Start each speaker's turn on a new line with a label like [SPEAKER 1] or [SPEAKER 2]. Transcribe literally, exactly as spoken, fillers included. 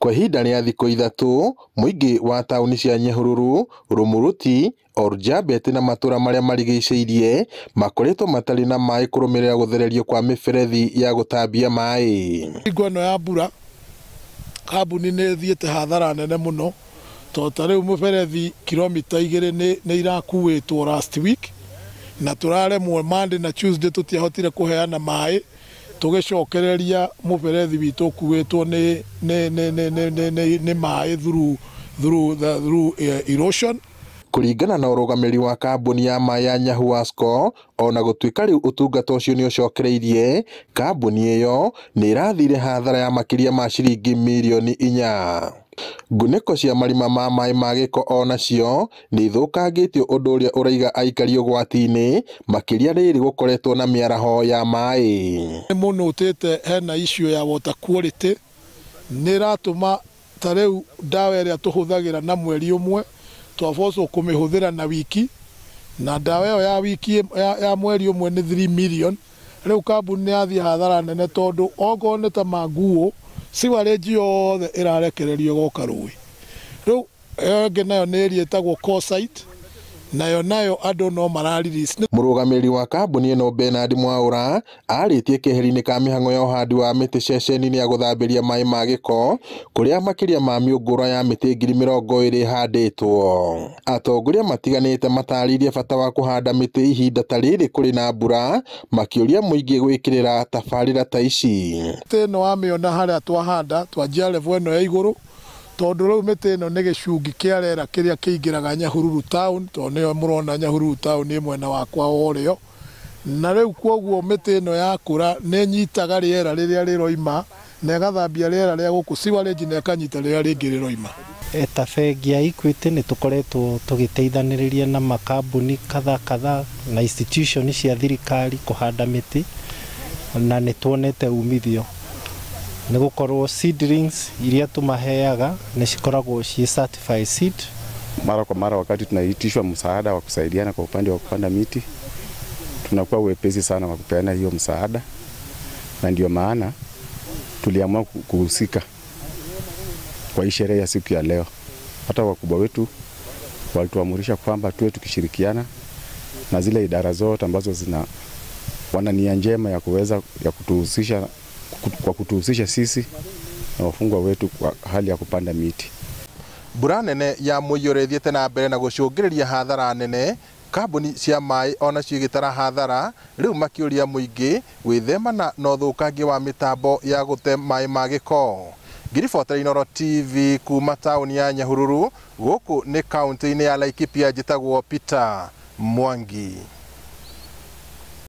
[SPEAKER 1] Kwa ihinda rĩa thikũ ithatũ, mũingĩ wa taũni cia Nyahururu, Rumuruti, Oljabet na matũra marĩa marigicĩirie makoretwo matarĩ na maĩ kũrũmĩrĩra gũthererio kwa mĩberethi ya gũtambia maĩ.
[SPEAKER 2] Hingo ĩno ya mbura, kambuni nĩ ĩthiĩte hathara nene mũno, tondũ ta rĩu mũberethi kilomita igĩrĩ nĩ irakuĩtwo last week, na tũraremwo Monday na Tuesday tũtiahotire kũheana maĩ, tũgĩcokereria mũberethi witũ ũkuĩtwo nĩ nĩ nĩ nĩ nĩ nĩ maĩ through through the through erosion.
[SPEAKER 1] Kũringana na ũrũgamĩrĩri wa kambuni ya maĩ ya Nyahururu, ona gũtuĩka rĩu ũtungata ũcio nĩ ũcokereirie, kambuni ĩyo nĩ ĩrathire hathara ya makĩria ma ciringi mirioni inya. Ngunĩko cia marima ma maĩ ma gĩko onacio nĩ ithũkangĩtio ũndũ ũrĩa ũraiga aikari ũgwati-inĩ, makĩria rĩrĩ gũkoretwo na mĩaraho ya maĩ.
[SPEAKER 2] Mũno ũtĩte hena issue ya water quality, nĩ ratũma ta rĩu ndawa ĩrĩa tũhũthagĩra na mweri ũmwe twabocwo kũmĩhũthĩra na wiki, na ndawa ĩyo ya wiki ya, ya mweri ũmwe nĩ three million. Rĩu kambuni yathiĩ hathara nene tondũ okorwo nĩ ta manguo siwarĩnji yothe ĩrarekererio goka rũĩ. Rĩu ĩyo ĩngĩ nayo nĩ ĩrĩa ĩtagwo Coalsite, nayo nayo andũ no mararelease.
[SPEAKER 1] Mũrũgamĩrĩri wa kambuni ĩno Bernard Mwaũra arĩtie keheri-inĩ ka mĩhang'o ya ũhandi wa mĩtĩ ceceni-inĩ ya gũthambĩria maĩ ma gĩko, kũrĩa makĩria ma mĩũngũrwa ya mĩtĩ ngiri mĩrongo ĩrĩ ĩhandĩtwo. Atongoria matiganĩte matarĩirie bata wa kũhanda mĩtĩ ihinda ta rĩrĩ kũrĩ na mbura, makĩũria mũingĩ gwĩkĩrĩra tabarĩra ta ici.
[SPEAKER 2] Mĩtĩ ĩno wamĩona harĩa twahanda twanjia level ĩno ya igũrũ, tondũ rĩu mĩtĩ ĩno nĩ gĩcungi kĩa rĩera kĩrĩa kĩingĩraga Nyahururu town, tondũ nĩyo mũrona Nyahururu town ĩ mwena wakwa worĩo, na rĩu kwoguo mĩtĩ ĩno yakũra nĩ nyitaga rĩera rĩrĩa rĩroima na ĩgathambia rĩera rĩa gũkũ siwarĩnji na ĩkanyita rĩrĩa rĩngĩ rĩroima.
[SPEAKER 3] Ta bengi ya Equity nĩ tũkoretwo tũgĩteithanĩrĩria na makambuni kadha kadha na institution cia thirikari kũhanda mĩtĩ, na nĩ tuonete umithio. Nĩ gũkorwo seedlings iria tumaheaga nĩ cikoragwo ci certified seed.
[SPEAKER 4] Mara kwa mara wakati tunaitishwa msaada wa kusaidiana kwa upande wa kupanda miti, tunakuwa wepesi sana wa kupeana hiyo msaada, na ndio maana tuliamua kuhusika kwa hii sherehe ya siku ya leo. Hata wakubwa wetu walituamurisha kwamba tuwe tukishirikiana na zile idara zote ambazo zina wana nia njema ya kuweza ya kutuhusisha kwa kutuhusisha sisi na wafungwa wetu kwa hali ya kupanda miti.
[SPEAKER 1] Mbura nene ya mũiyũro ĩthiĩte na mbere na gũcũngĩrĩria hathara nene, kambuni cia maĩ onacio igĩtara hathara, rĩu makĩũria mũingĩ gwĩthemana na ũthũkangia wa mĩtambo ya gũte maĩ ma gĩko. Ngiribotera Inooro T V kuma taũni ya Nyahururu, gũkũ nĩ kaũntĩ-inĩ ya Laikipia, njĩtagwo Peter Mwangi.